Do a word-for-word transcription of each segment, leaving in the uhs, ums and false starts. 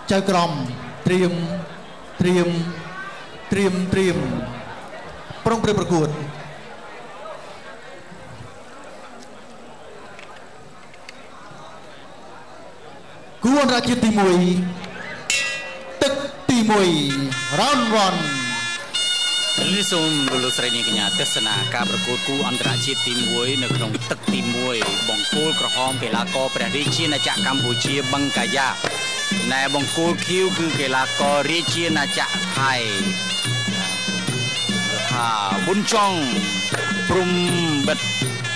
ចៅក្រមត្រៀមត្រៀមត្រៀមត្រៀមប្រុងប្រប្រកួតគូអន្តរជាតិទីមួយទឹកទីមួយ round one នេះសូមលោកស្រីនាងកញ្ញាទស្សនាការប្រកួតគូអន្តរជាតិទីមួយនៅក្នុងទឹកទីមួយបង្គោលក្រហមកីឡាករព្រះរាជាណាចក្រកម្ពុជាបឹងកាយ៉ាណែបង្គោលខៀវគឺកីឡាកររាជាណាចក្រថៃថាប៊ុនចុងព្រំបិទ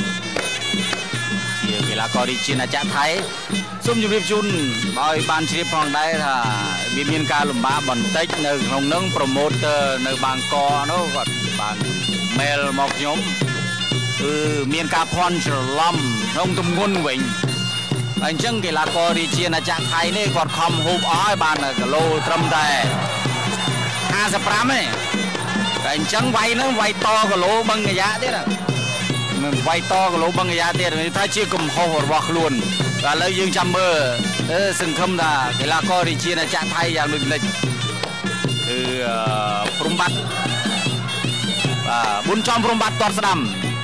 ជាកីឡាកររាជាណាចក្រថៃសូមជម្រាបជូនឲ្យបានជ្រាបផងដែរថាវាមានការលំបាកបន្តិចនៅក្នុងនឹងប្រម៉ូទ័រនៅបាងកកនោះគាត់បានមេលមកខ្ញុំគឺមានការភ័ន្តច្រឡំក្នុងទម្ងន់វិញអញ្ចឹងកីឡាកររាជាណាចក្រថៃនេះគាត់ខំហូបអស់ឲ្យបានគីឡូត្រឹមតែห้าสิบห้าទេតែអញ្ចឹងវាយនឹងវាយតគីឡូបឹងកាយ៉ាទៀតមិនវាយតគីឡូបឹងកាយ៉ាទៀតនេះថាជាកំហុសរបស់ខ្លួនឥឡូវយើងចាំមើលសង្ឃឹមថាកីឡាកររាជាណាចក្រថៃយ៉ាងដូចនេះគឺព្រំបាត់បាទប៊ុនចំព្រំបាត់ទាត់ស្ដាំ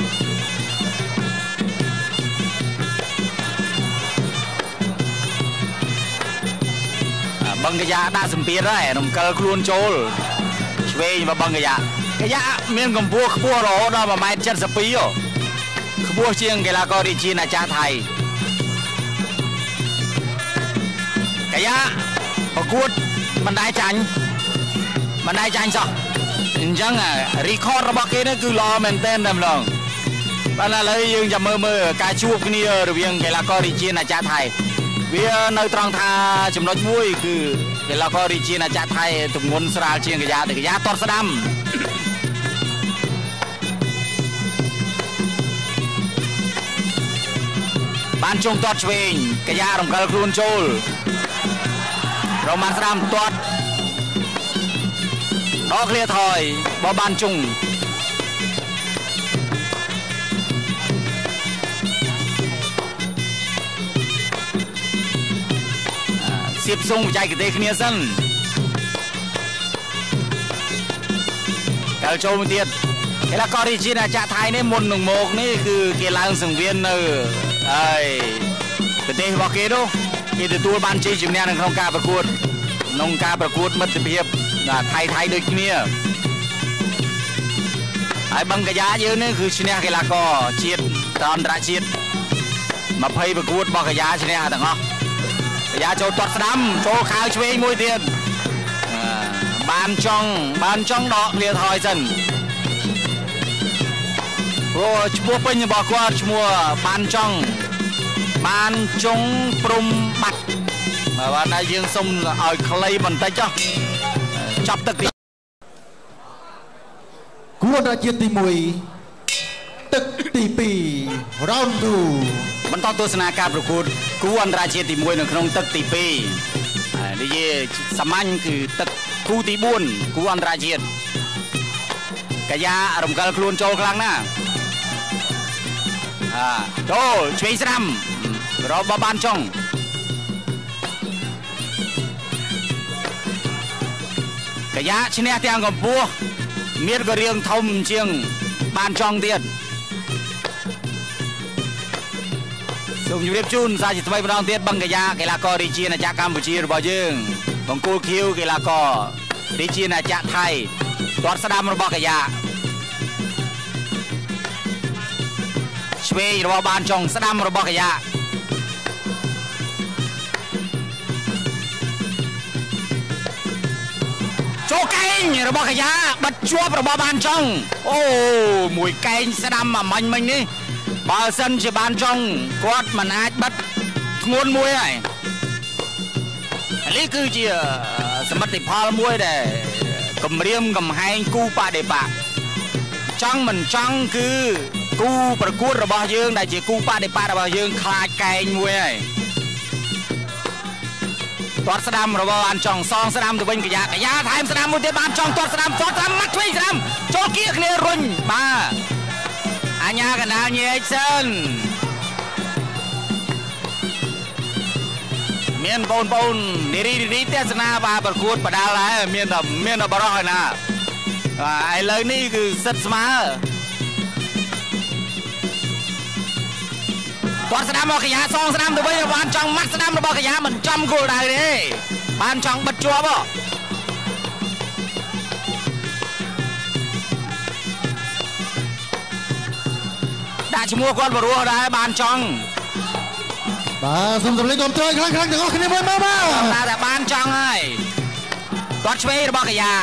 បឹងកាយ៉ាដាក់សម្ពាធហើយរំកិលខ្លួនចូលឆ្វេងមកបឹងកាយ៉ាកាយ៉ាមានកម្ពស់ខ្ពស់រហូតដល់មួយម៉ែត្រ칠십twoខ្ពស់ជាងកីឡាកររាជាណាចក្រថៃកាយ៉ាប្រកួតមិនដែរចាញ់មិនដែរចាញ់សោះអញ្ចឹងរីខតរបស់គេនេះគឺល្អមែនទែនតែម្ដងបាទឥឡូវយើងចាំមើលមើលការជួបគ្នារវាងកីឡាកររាជាណាចក្រថៃវានៅត្រង់ថាចំណុចមួយគឺកីឡាកររាជាណាចក្រថៃទម្ងន់ស្រាលជាងកាយ៉ាតែកាយ៉ាទាត់ស្ដាំបានជុំទាត់ឆ្វេងកាយ៉ារំកិលខ្លួនចូលរមបានស្ដាំទាត់ដកឃ្លាថយបោះបានជុងសៀបសុងបច្ចេកទេសគ្នាសិនកែលចូលមួយទៀតកីឡាកររាជាណាចក្រថៃនេះមុននឹងមកនេះគឺគេឡើងសង្វៀននៅហើយប្រទេសរបស់គេនោះគេទទួលបានជ័យជំនះនៅក្នុងការប្រកួតក្នុងការប្រកួតមិត្តភាពថៃថៃដូចគ្នាហើយបឹងកាយ៉ាយើងនេះគឺឈ្នះកីឡាករជាតិអន្តរជាតិtwentyប្រកួតរបស់កាយ៉ាឈ្នះទាំងអស់កាយ៉ាចូលទាត់ស្ដាំចូលខាវឆ្វេងមួយទៀតបានចង់បានចង់ដកឃ្លាថយសិនព្រោះឈ្មោះពេញរបស់គាត់ឈ្មោះបានចង់បានចុងព្រំបាត់បាទតែយើងសុំឲ្យខ្លីបន្តិចចុះចាប់ទឹកទីគូអន្តរជាតិទីមួយទឹកទីពីរ round two បន្តទស្សនាការប្រកួតគូអន្តរជាតិទីមួយនៅក្នុងទឹកទីពីរនិយាយសាមញ្ញគឺទឹកគូទីfourគូអន្តរជាតិកាយ៉ារំកិលខ្លួនចូលខ្លាំងណាស់អាចូលឆ្វេងស្ដាំរបស់បានចុងកាយ៉ាឈ្នះទាំងកម្ពស់មានក៏រៀងធំជាងបានចង់ទៀតសូមជម្រាបជូនសារជាថ្មីម្ដងទៀតបឹងកាយ៉ាកីឡាកររាជាណាចក្រកម្ពុជារបស់យើងបង្គោលខៀវកីឡាកររាជាណាចក្រថៃទាត់ស្ដាំរបស់កាយ៉ាឆ្វេងរបស់បានចុងស្ដាំរបស់កាយ៉ាចូលកែងរបស់កាយ៉ាបិទជាប់របស់បានចុងអូមួយកែងស្ដាំអាមាញ់មិញនេះបើសិនជាបានចុងគាត់មិនអាចបិទធ្ងន់មួយហើយនេះគឺជាសមិទ្ធផលមួយដែលគម្រាមកំហែងគូបដិបត្តិចង់មិនចង់គឺគូប្រកួតរបស់យើងដែលជាគូបដិបត្តិរបស់យើងខ្លាចកែងមួយហើយទាត់ស្ដាំរបស់បានចង់សងស្ដាំទៅវិញកាយ៉ាកាយ៉ាថែមស្ដាំមួយទៀតបានចង់ទាត់ស្ដាំទាត់ស្ដាំមកឆ្វេងស្ដាំចូលគៀកគ្នារុញបាទអញ្ញាកណ្ដាលញែកសិន មមានបងប្អូននារីរីទេសនាបាទប្រកួតបដាល់ដែរមានតែមានតែបរោះហើយណាឥឡូវនេះគឺសិតស្មើគាត់ស្ដាំមកកញ្ញាសងស្ដាំទៅវិញបានចង់ម៉ាត់ស្ដាំរបស់កញ្ញាមិនចំគោលដៅទេបានចង់បិទជាប់ដាក់ឈ្មោះគាត់បរោះដែរបានចង់បាទសូមសម្លេងគាំទ្រខ្លាំងខ្លាំងទាំងអស់គ្នាមើលមកបាទតែតែបានចង់ហើយគាត់ឆ្វេងរបស់កញ្ញា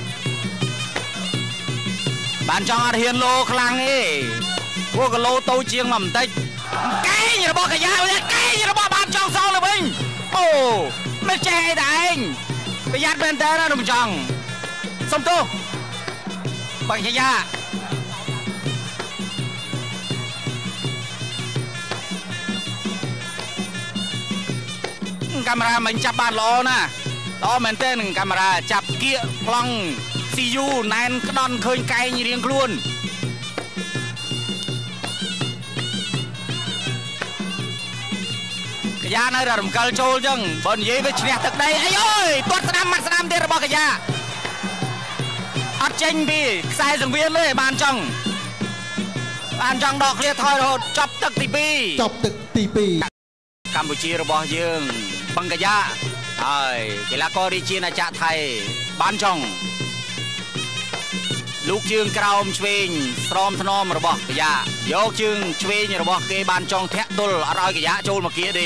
បានចង់អត់ហ៊ានលោខ្លាំងទេពួកកឡូតូចជាងមកបន្តិចកែងរបស់កញ្ញាវិញកែងរបស់បានចង់សងទៅវិញអូមិនចេះអីតែឯងប្រយ័ត្នមែនតើណាខ្ញុំចង់សុំទោសបងកញ្ញាកាមេរ៉ាមិនចាប់បានល្អណាល្អមែនទេនឹងកាមេរ៉ាចាប់គៀកប្លង់ស៊ីយូណែនក្តន់ឃើញកែងរៀងខ្លួនកញ្ញានៅរំកិលចូលចឹងបើនិយាយវាឈ្នះទឹកដីអីអើយទាត់ស្ដាំម៉ាត់ស្ដាំទៀតរបស់កញ្ញាអត់ចេញពីខ្សែសង្វៀនទេបានចង់បានចង់ដកឃ្លាថយរហូតចប់ទឹកទីពីរចប់ទឹកទីពីរកម្ពុជារបស់យើងបឹងកញ្ញាហើយកីឡាកររាជាណាចក្រថៃបានចង់លោកជើងក្រោមឆ្វេងស្រោមថ្នមរបស់កញ្ញាយកជើងឆ្វេងរបស់គេបានចង់ធាក់ទល់អត់ឲ្យកញ្ញាចូលមកគៀទេ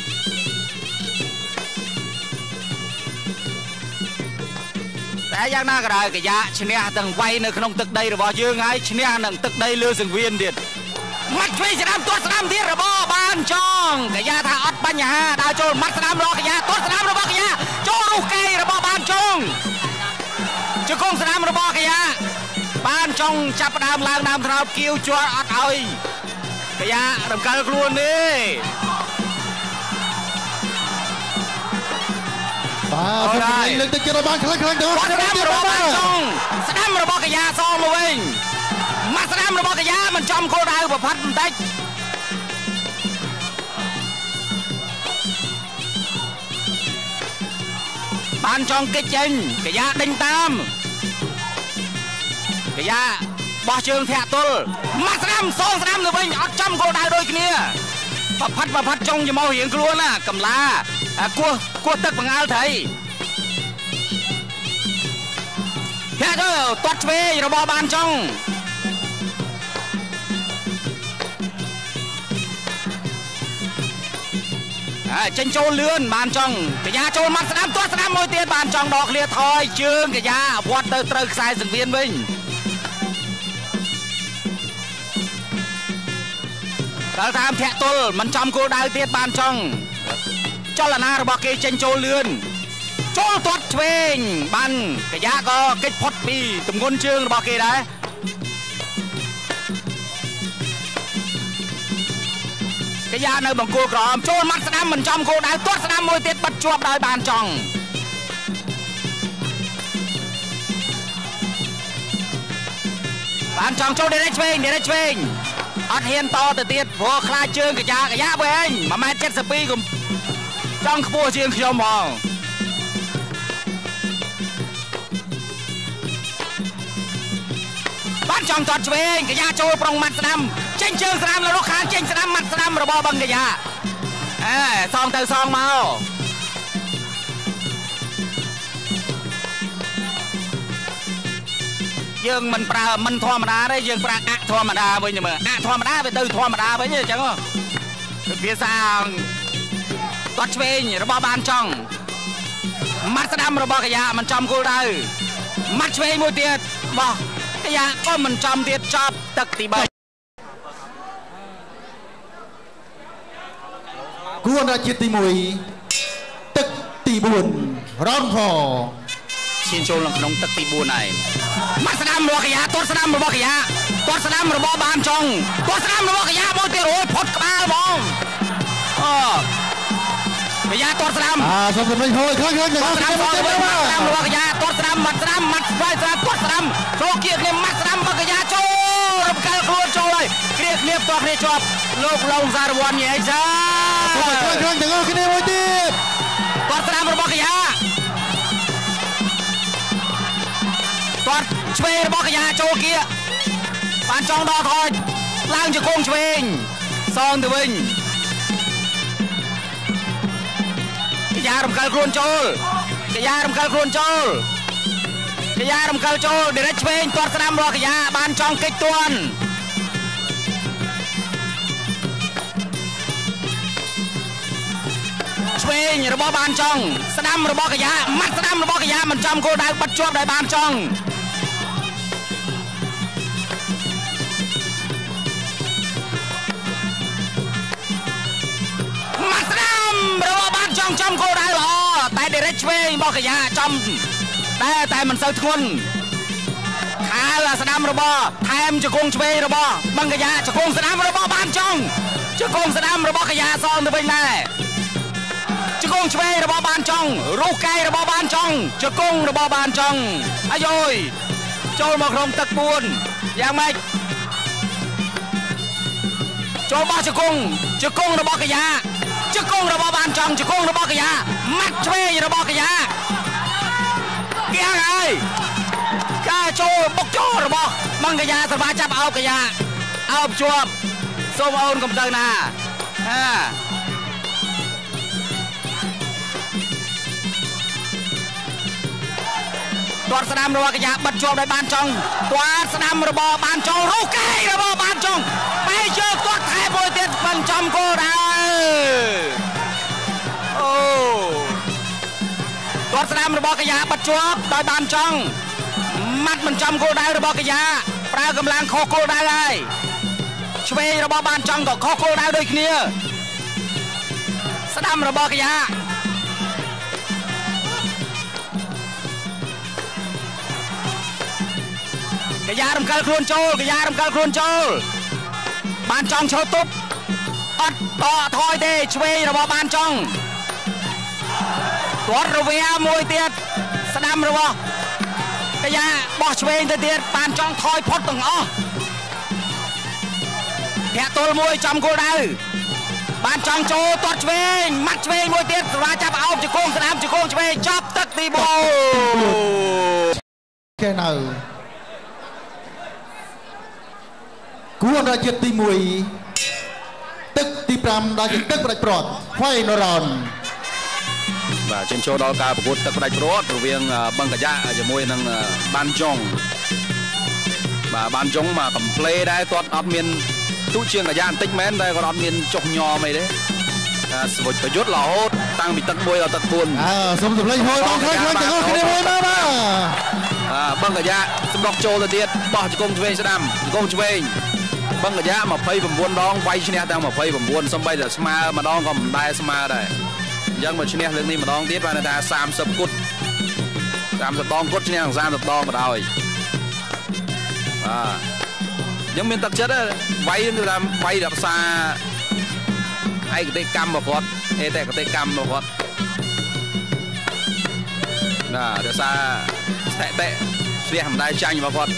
តែយ៉ាងណាក៏ដោយកញ្ញាឈ្នះទាំងវាយនៅក្នុងទឹកដីរបស់យើងហើយឈ្នះនឹងទឹកដីលើសង្វៀនទៀតម៉ាត់ឆ្វេងស្ដាំទាត់ស្ដាំទៀតរបស់បានចង់កញ្ញាថាអត់បញ្ហាដើរចូលម៉ាត់ស្ដាំរបស់កញ្ញាទាត់ស្ដាំរបស់កញ្ញាចូលរុះកែរបស់បានចង់ជង្គង់ស្ដាំរបស់កញ្ញាបានចង់ចាប់ដើមឡើងដើមថ្នោតគៀវជាប់អត់ឲ្យកញ្ញារំកិលខ្លួនទេបាទលើកទឹកចិត្តរបស់ខ្លាំងខ្លាំងទៅស្ដាំរបស់បានចង់ស្ដាំរបស់កញ្ញាសងមកវិញម៉ាត់ស្ដាំរបស់កញ្ញាមិនចំគោលដៅប្រផាត់បន្តិចបានចង់គេចចេញកញ្ញាដេញតាមកញ្ញាបោះជើងធាក់ទល់ម៉ាត់ស្ដាំសងស្ដាំទៅវិញអត់ចំគោលដៅដូចគ្នាប្រផាត់ប្រផាត់ចង់ច្មោះរៀងខ្លួនណាកំឡាគោះគោះទឹកបង្អើលត្រីធាក់ទៅទាត់ឆ្វេងរបស់បានចង់ចេញចូលលឿនបានចង់កញ្ញាចូលម៉ាត់ស្ដាំទាត់ស្ដាំមួយទៀតបានចង់ដកឃ្លាថយជើងកញ្ញាវត្តទៅត្រូវខ្សែសង្វៀនវិញដល់តាមធាក់ទល់មិនចំគោលដៅទៀតបានចង់ចលនារបស់គេចេញចូលលឿនចូលទាត់ឆ្វេងបានកញ្ញាក៏គេចផុតពីទម្ងន់ជើងរបស់គេដែរកញ្ញានៅបង្គោលក្រហមចូលម៉ាត់ស្ដាំមិនចំគោលដៅទាត់ស្ដាំមួយទៀតបិទជាប់ដោយបានចង់បានចង់ចូលដេរេឆ្វេងដេរេឆ្វេងអត់ហ៊ានតទៅទៀតព្រោះខ្លាចជើងកញ្ញាកញ្ញាវិញមួយម៉ែត្រเจ็ดสิบពីរកុំចង់ខ្ពស់ជាងខ្ញុំហ្មងបានចង់ទាត់ឆ្វេងកញ្ញាចូលប្រុងម៉ាត់ស្ដាំចេញជើងស្ដាំលើខាងចេញស្ដាំម៉ាត់ស្ដាំរបស់បឹងកញ្ញាអេសងទៅសងមកយើងមិនប្រើមិនធម្មតាទេយើងប្រើអធម្មតាវិញមើលអធម្មតាវាទៅធម្មតាវិញអញ្ចឹងគឺភាសាទាត់ឆ្វេងរបស់បានចង់ម៉ាត់ស្ដាំរបស់កញ្ញាមិនចំគោលដៅម៉ាត់ឆ្វេងមួយទៀតបោះកញ្ញាក៏មិនចំទៀតចប់ទឹកទីបីគួររាជាទីមួយទឹកទីបួនរ៉នផឈានចូលក្នុងទឹកទីបួនហើយម៉ាត់ស្ដាំរបស់កញ្ញាទាត់ស្ដាំរបស់កញ្ញាទាត់ស្ដាំរបស់បានចង់ទាត់ស្ដាំរបស់កញ្ញាមួយទៀតអូយផុតក្បាលហ្មងអូកញ្ញាទាត់ស្ដាំអាសូមសម្លេងហូរខ្លាំងខ្លាំងទាំងអស់គ្នាមកទៀតបាទស្ដាំរបស់កញ្ញាទាត់ស្ដាំម៉ាត់ស្ដាំម៉ាត់ស្វាយស្ដាំទាត់ស្ដាំចូលគៀកគ្នាម៉ាត់ស្ដាំរបស់កញ្ញាចូលរំកិលខ្លួនចូលហើយគ្រាគ្នាផ្ទាល់គ្នាជាប់លោកឡុងសារវ័នញ៉ៃសាខ្លាំងខ្លាំងទាំងអស់គ្នាមួយទៀតទាត់ស្ដាំរបស់កញ្ញាទាត់ឆ្វេងរបស់កញ្ញាចូលគៀបានចង់ដល់ថយឡើងជង្គង់ឆ្វេងសងទៅវិញកញ្ញារំកិលខ្លួនចូលកញ្ញារំកិលខ្លួនចូលកញ្ញារំកិលចូលដេរិចឆ្វេងទាត់ស្ដាំរបស់កញ្ញាបានចង់កិច្ចទាន់ឆ្វេងរបស់បានចង់ស្ដាំរបស់កញ្ញាម៉ាត់ស្ដាំរបស់កញ្ញាមិនចំគោលដៅបិទជាប់ដោយបានចង់ម៉ាត់ស្ដាំរបស់បានចង់ចំគោលដៅល្អតែដេរិចឆ្វេងរបស់កញ្ញាចំតែតែមិនសូវធ្ងន់ខាលស្ដាំរបស់ថែមជង្គង់ឆ្វេងរបស់បឹងកញ្ញាជង្គង់ស្ដាំរបស់បានចង់ជង្គង់ស្ដាំរបស់កញ្ញាសងទៅវិញដែរជង្គង់ឆ្វេងរបស់បានចង់រុះកែរបស់បានចង់ជង្គង់របស់បានចង់អាយយចូលមកក្នុងទឹកបួនយ៉ាងម៉េចចូលបោះជង្គង់ជង្គង់របស់កញ្ញាជង្គង់របស់បានចង់ជង្គង់របស់កញ្ញាម៉ាត់ឆ្វេងរបស់កញ្ញាគៀងហើយការចូលបុកចូលរបស់បឹងកញ្ញាសបាចាប់អោបកញ្ញាអោបជាប់សូមអូនកុំទៅណាហាទាត់ស្ដាំរបស់កញ្ញាបិទជាប់ដោយបានចង់ទាត់ស្ដាំរបស់បានចង់រុះកែរបស់បានចង់បែរជើងទាត់ថែមួយទៀតមិនចំគោលដៅអូទាត់ស្ដាំរបស់កញ្ញាបិទជាប់ដោយបានចង់ម៉ាត់មិនចំគោលដៅរបស់កញ្ញាប្រើកម្លាំងខុសគោលដៅហើយឆ្វេងរបស់បានចង់ក៏ខុសគោលដៅដូចគ្នាស្ដាំរបស់កញ្ញាកញ្ញារំកិលខ្លួនចូលកញ្ញារំកិលខ្លួនចូលបានចង់ឈរទប់អត់តថយទេឆ្វេងរបស់បានចង់ទាត់រវាមួយទៀតស្ដាំរបស់កញ្ញាបោះឆ្វេងទៅទៀតបានចង់ថយផុតទាំងអស់ធាក់ទល់មួយចំគោលដៅបានចង់ចូលទាត់ឆ្វេងម៉ាត់ឆ្វេងមួយទៀតសម្រាប់ចាប់អោបជង្គង់ស្ដាំជង្គង់ឆ្វេងចាប់ទឹកទីបូគេនៅគួរអន្តរជាតិទីមួយទឹកទីប្រាំដល់ជាទឹកផ្ដាច់ព្រាត់ Final Round បាទជិះចូលដល់ការប្រកួតទឹកផ្ដាច់ព្រាត់រវាងបឹងកញ្ញាជាមួយនឹងបានចុងបាទបានចុងមកកំ plei ដែរគាត់អត់មានទូជាងកញ្ញាបន្តិចមែនតែគាត់អត់មានចុះញ័រអីទេស្វុចប្រយុទ្ធរហូតតាំងពីទឹកមួយដល់ទឹកបួនអើសុំសម្លេងហួយបងឃើញឃើញទាំងអស់គ្នាមួយមកបាទអើបឹងកញ្ញាសម្រុកចូលទៅទៀតបោះជង្គង់ឆ្វេងស្ដាំជង្គង់ឆ្វេងបឹងកញ្ញាម្ភៃប្រាំដងវាយឈ្នះទាំងម្ភៃប្រាំសំបីតែស្មើម្ដងក៏មិនដែរស្មើដែរអញ្ចឹងមកឈ្នះលើកនេះម្ដងទៀតបានថាសាមសិបគុតសាមសិបដងគុតឈ្នះសាមសិបដងបណ្ដោយបាទខ្ញុំមានទឹកចិត្តវាយគឺថាវាយដល់ភាសាឯកទេសកម្មរបស់គាត់ឯកទេសកម្មរបស់គាត់ណាភាសាស្ថិតិស្ទះមិនដែរចាញ់របស់គាត់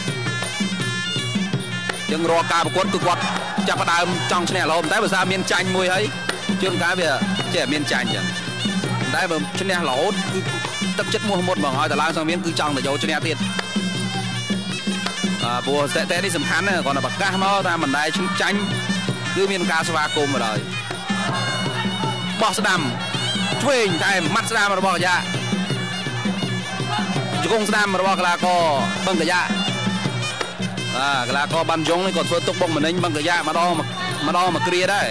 យើងរកការប្រកួតគឺគាត់ចាប់ផ្ដើមចង់ឈ្នះរហូតតែភាសាមានចាញ់មួយហើយជួនកាលវាចេះមានចាញ់ចឹងតែបើឈ្នះរហូតគឺទឹកចិត្តមោះមុតហ្មងឲ្យតែឡើងសង្វៀនគឺចង់ទៅយកឈ្នះទៀតអឺព្រោះស្ថិតិនេះសំខាន់ណាស់គាត់តែប្រកាសមកថាមិនដែរចាញ់គឺមានការស្វាគមន៍មកដល់បោះស្ដាំឆ្វេងតែម៉ាត់ស្ដាំរបស់កញ្ញាជង្គង់ស្ដាំរបស់កីឡាករបឹងកញ្ញាបាទកីឡាករបានយងនេះក៏ធ្វើទុកបុកម្នេញបឹងកញ្ញាម្ដងម្ដងមកគ្រាដែ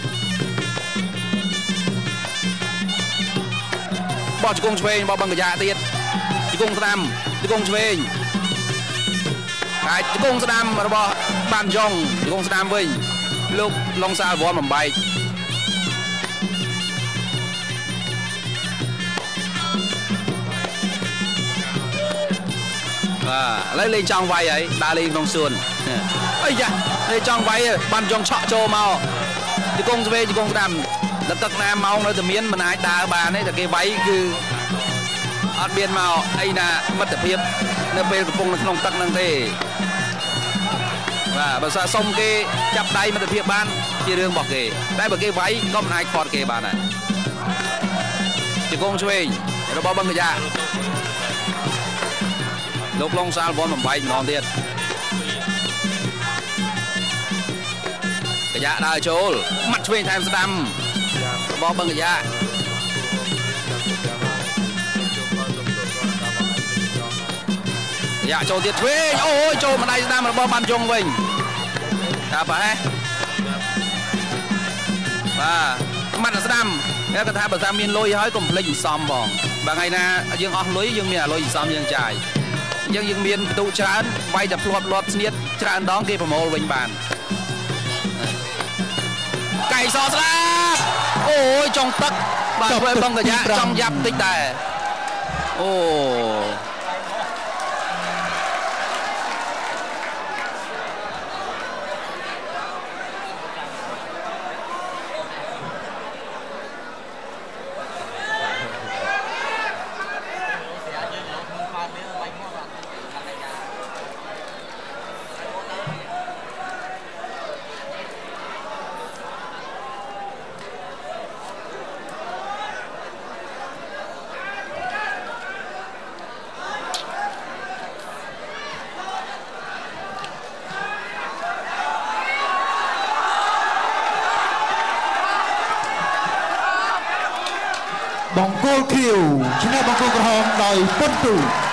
របោះជង្គង់ឆ្វេងរបស់បឹងកញ្ញាទៀតជង្គង់ស្ដាំជង្គង់ឆ្វេងហើយជង្គង់ស្ដាំរបស់បានយងជង្គង់ស្ដាំវិញលោកឡុងសាលវ័នបំបែកបាទឥឡូវលេងចង់វាយហើយដើរលេងក្នុងសួនអីយ៉ាលេងចង់វាយបានយងឆក់ចូលមកជង្គង់ស្វេជង្គង់ស្ដាំដល់ទឹកណាម៉ោងនៅតែមានមិនអាចដើរបានទេតែគេវាយគឺអត់មានមកអីណាមិត្តភាពនៅពេលកំពុងនៅក្នុងទឹកហ្នឹងទេបាទបើសុំគេចាប់ដៃមិត្តភាពបានជារឿងរបស់គេតែបើគេវាយក៏មិនអាចខាត់គេបានដែរជាកងឆ្វេងរបស់បឹងកយ៉ាលោកឡុងសាលវ៉ាន់បំបែកម្ដងទៀតកយ៉ាដើរចូលម៉ាត់ឆ្វេងថែមស្ដាំរបស់បឹងកយ៉ាកយ៉ាចូលទៀតឆ្វេងអូយចូលម្ដាយស្ដាំរបស់បានជុងវិញតាប្រហែលបាទម៉ាត់ស្ដាំគេគាត់ថាបើថាមានលុយហើយកុំភ្លេចវិសំបងបើថ្ងៃណាយើងអស់លុយយើងមានអាលុយវិសំយើងចាយអញ្ចឹងយើងមានបន្ទុកច្រើនវាយតែភ្លាត់លាត់ស្នៀតច្រើនដងគេប្រមូលវិញបានកៃសស្ដាប់អូយចុងទឹកបាទធ្វើឲ្យបឹងកញ្ញាចំយ៉ាប់តិចដែរអូបង្គោលខៀវឈ្នះបង្គោលក្រហមដោយពុនទូ